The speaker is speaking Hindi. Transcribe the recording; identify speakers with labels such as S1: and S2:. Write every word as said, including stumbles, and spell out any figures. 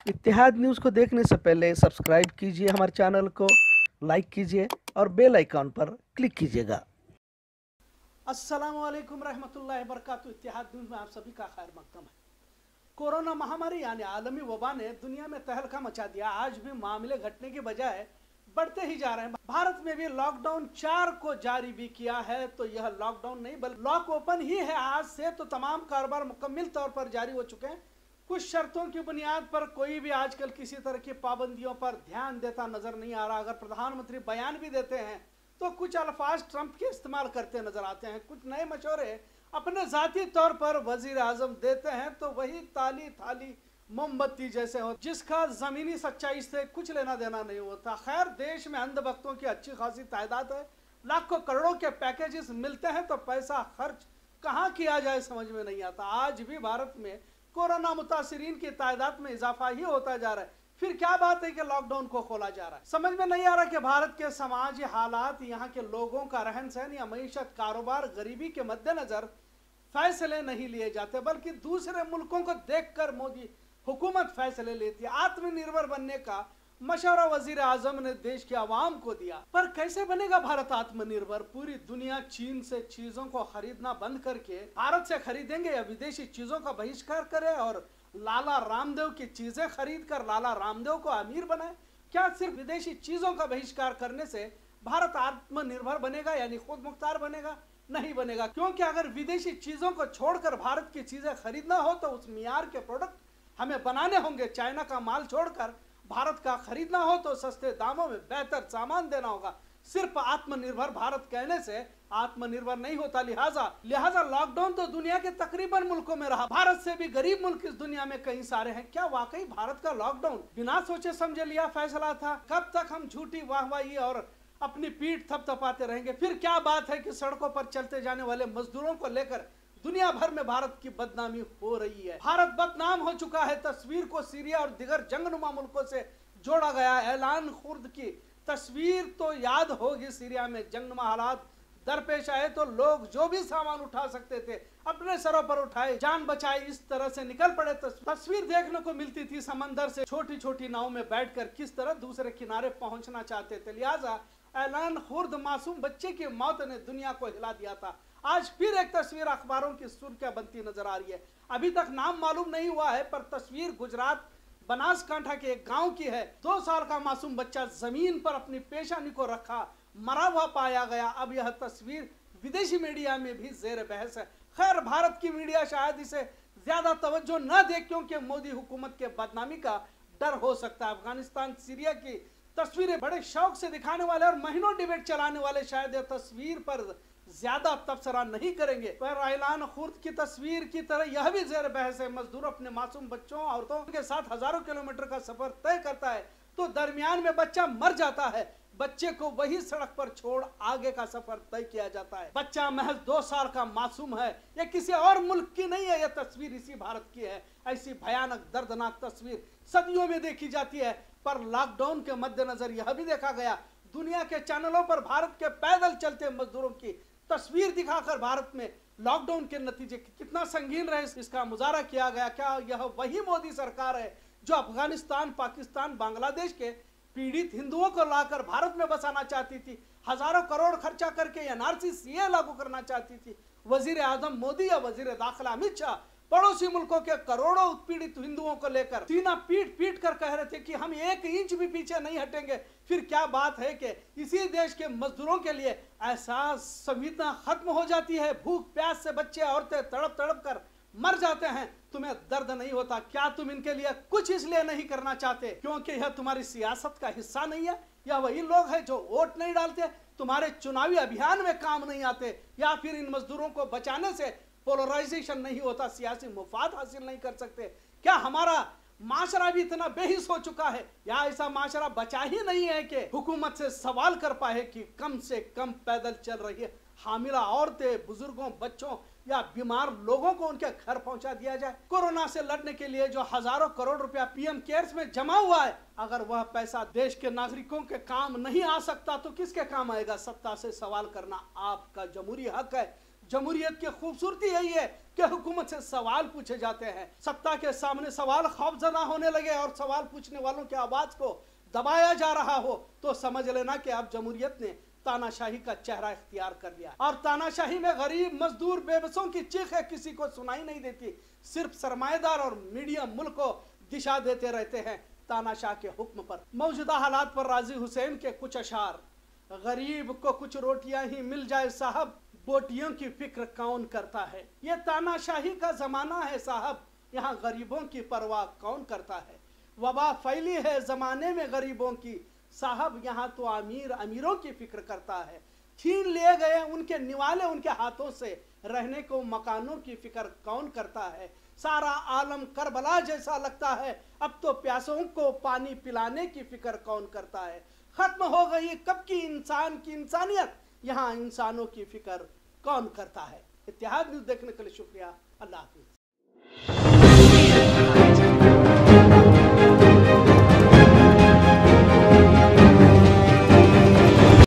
S1: इत्तेहाद न्यूज़ को देखने से पहले सब्सक्राइब कीजिए हमारे चैनल को, लाइक कीजिए और बेल आइकॉन पर क्लिक कीजिएगा। अस्सलाम वालेकुम रहमतुल्लाहि बरकातुहू। इत्तेहाद न्यूज़ में आप सभी का खैर मकदम है। कोरोना महामारी यानी आलमी वबा ने दुनिया में तहलका मचा दिया। आज भी मामले घटने की बजाय बढ़ते ही जा रहे हैं। भारत में भी लॉकडाउन चार को जारी भी किया है, तो यह लॉकडाउन नहीं बल्कि लॉक ओपन ही है। आज से तो तमाम कारोबार मुकम्मल तौर पर जारी हो चुके हैं। कुछ शर्तों की बुनियाद पर कोई भी आजकल किसी तरह की पाबंदियों पर ध्यान देता नजर नहीं आ रहा। अगर प्रधानमंत्री बयान भी देते हैं तो कुछ अल्फाज ट्रंप के इस्तेमाल करते नजर आते हैं। कुछ नए मशवरे अपने जाती तौर पर वजीर आजम देते हैं तो वही ताली थाली मोमबत्ती जैसे हो, जिसका जमीनी सच्चाई से कुछ लेना देना नहीं होता। खैर, देश में अंधभक्तों की अच्छी खासी तादाद है। लाखों करोड़ों के पैकेजेस मिलते हैं तो पैसा खर्च कहाँ किया जाए समझ में नहीं आता। आज भी भारत में कोरोना मुतासिरीन की तादाद में इजाफा ही होता जा रहा है। फिर क्या बात है कि लॉकडाउन को खोला जा रहा है। समझ में नहीं आ रहा कि भारत के समाजी हालात, यहाँ के लोगों का रहन सहन या मईशत, कारोबार, गरीबी के मद्देनजर फैसले नहीं लिए जाते, बल्कि दूसरे मुल्कों को देखकर मोदी हुकूमत फैसले लेती है। आत्मनिर्भर बनने का मशवरा वजीर आजम ने देश के आवाम को दिया, पर कैसे बनेगा भारत आत्मनिर्भर? पूरी दुनिया चीन से चीजों को खरीदना बंद करके भारत से खरीदेंगे या विदेशी चीजों का बहिष्कार करे और लाला रामदेव की चीजें खरीद कर लाला रामदेव को अमीर बनाए? क्या सिर्फ विदेशी चीजों का बहिष्कार करने से भारत आत्मनिर्भर बनेगा यानी खुद मुख्तार बनेगा? नहीं बनेगा, क्योंकि अगर विदेशी चीजों को छोड़कर भारत की चीजें खरीदना हो तो उस मियार के प्रोडक्ट हमें बनाने होंगे। चाइना का माल छोड़कर भारत का खरीदना हो तो सस्ते दामों में बेहतर सामान देना होगा। सिर्फ आत्मनिर्भर भारत कहने से आत्मनिर्भर नहीं होता। लिहाजा लिहाजा लॉकडाउन तो दुनिया के तकरीबन मुल्कों में रहा। भारत से भी गरीब मुल्क इस दुनिया में कई सारे हैं। क्या वाकई भारत का लॉकडाउन बिना सोचे समझे लिया फैसला था? कब तक हम झूठी वाहवाही और अपनी पीठ थपथपाते रहेंगे? फिर क्या बात है कि सड़कों पर चलते जाने वाले मजदूरों को लेकर दुनिया भर में भारत की बदनामी हो रही है। भारत बदनाम हो चुका है। तस्वीर को सीरिया और दिगर जंगनुमा मुल्कों से जोड़ा गया। ऐलान खुर्द की तस्वीर तो याद होगी। सीरिया में जंगनुमा हालात दरपेश आए तो लोग जो भी सामान उठा सकते थे अपने सरों पर उठाए, जान बचाए, इस तरह से निकल पड़े। तस्वीर देखने को मिलती थी समंदर से छोटी छोटी नाव में बैठकर किस तरह दूसरे किनारे पहुंचना चाहते थे। लिहाजा ऐलान खुर्द मासूम बच्चे की मौत ने दुनिया को हिला दिया था। आज फिर एक तस्वीर अखबारों की सुर्खियां बनती नजर आ रही है। अभी तक नाम मालूम नहीं हुआ है, पर तस्वीर गुजरात बनासकांठा के एक गांव की है। दो साल का मासूम बच्चा जमीन पर अपनी पेशानी को रखा मरा हुआ पाया गया। अब यह तस्वीर विदेशी मीडिया में भी जेर बहस है। खैर, भारत की मीडिया शायद इसे ज्यादा तवज्जो न दे, क्योंकि मोदी हुकूमत के बदनामी का डर हो सकता है। अफगानिस्तान, सीरिया की तस्वीरें बड़े शौक से दिखाने वाले और महीनों डिबेट चलाने वाले शायद यह तस्वीर पर ज्यादा तबसरा नहीं करेंगे। पर ऐलान खुर्द की तस्वीर की तरह यह भी जेर बहस है। मजदूर अपने मासूम बच्चों औरतों के साथ हजारों किलोमीटर का सफर तय करता है तो दरमियान में बच्चा मर जाता है। बच्चे को वही सड़क पर छोड़ आगे का सफर तय किया जाता है। बच्चा महज दो साल का मासूम है। यह किसी और मुल्क की नहीं है, यह तस्वीर इसी भारत की है। ऐसी भयानक दर्दनाक तस्वीर सदियों में देखी जाती है, पर लॉकडाउन के मद्देनजर यह भी देखा गया दुनिया के चैनलों पर भारत के पैदल चलते मजदूरों की तस्वीर दिखाकर भारत में लॉकडाउन के नतीजे कितना संगीन रहे इसका मुजाहरा किया गया। क्या यह वही मोदी सरकार है जो अफगानिस्तान, पाकिस्तान, बांग्लादेश के पीड़ित हिंदुओं को लाकर भारत में बसाना चाहती थी? हजारों करोड़ खर्चा करके एनआरसी सीए लागू करना चाहती थी वजीर आजम मोदी या वजीर दाखिला अमित शाह पड़ोसी मुल्कों के करोड़ों उत्पीड़ित हिंदुओं को लेकर सीना पीट पीट कर कह रहे थे कि हम एक इंच भी पीछे नहीं हटेंगे। फिर क्या बात है कि इसी देश के मजदूरों के लिए एहसास संवेदना खत्म हो जाती है। भूख प्यास से बच्चे औरतें तड़प तड़प कर मर जाते हैं, तुम्हें दर्द नहीं होता? क्या तुम इनके लिए कुछ इसलिए नहीं करना चाहते क्योंकि यह तुम्हारी सियासत का हिस्सा नहीं है? या वही लोग हैं जो वोट नहीं डालते, तुम्हारे चुनावी अभियान में काम नहीं आते? या फिर इन मजदूरों को बचाने से पोलराइजेशन नहीं होता, सियासी मुफाद हासिल नहीं कर सकते? क्या हमारा माशरा भी इतना बेहिस हो चुका है या ऐसा माशरा बचा ही नहीं है कि हुकूमत से सवाल कर पाए कि कम से कम पैदल चल रही है हामिला औरतें, बुजुर्गों, बच्चों या बीमार लोगों को उनके घर पहुंचा दिया जाए? कोरोना से लड़ने के लिए जो हजारों करोड़ रुपया पीएम केयर्स में जमा हुआ है, अगर वह पैसा देश के नागरिकों के काम नहीं आ सकता तो किसके काम आएगा? सत्ता से सवाल करना आपका जमहूरी हक है। जमहूरियत की खूबसूरती यही है कि हुकूमत से सवाल पूछे जाते हैं। सत्ता के सामने सवाल खौफजदा होने लगे और सवाल पूछने वालों की आवाज को दबाया जा रहा हो तो समझ लेना कि अब जमहूरियत ने तानाशाही का चेहरा इख्तियार कर लिया। और तानाशाही में गरीब, मजदूर, बेबसों की चीखें किसी को सुनाई नहीं देती। सिर्फ सरमाएदार और मीडिया मुल्क को दिशा देते रहते हैं तानाशाह के हुक्म पर। मौजूदा हालात पर राजी हुसैन के कुछ अशार। गरीब को कुछ रोटियां ही मिल जाए साहब, बोटियों की फिक्र कौन करता है। ये तानाशाही का जमाना है साहब, यहाँ गरीबों की परवाह कौन करता है। वबा फैली है जमाने में गरीबों की साहब, यहाँ तो अमीर अमीरों की फिक्र करता है। छीन लिए गए उनके निवाले उनके हाथों से, रहने को मकानों की फिक्र कौन करता है। सारा आलम करबला जैसा लगता है, अब तो प्यासों को पानी पिलाने की फिक्र कौन करता है। खत्म हो गई कब की इंसान की इंसानियत, यहाँ इंसानों की फिक्र कौन करता है। इत्तेहाद न्यूज़ देखने के लिए शुक्रिया। अल्लाह हाफिज।